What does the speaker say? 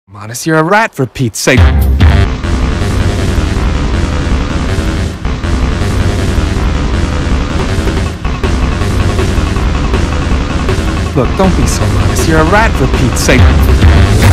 Modest, you're a rat for Pete's sake. Look, don't be so modest. You're a rat for Pete's sake.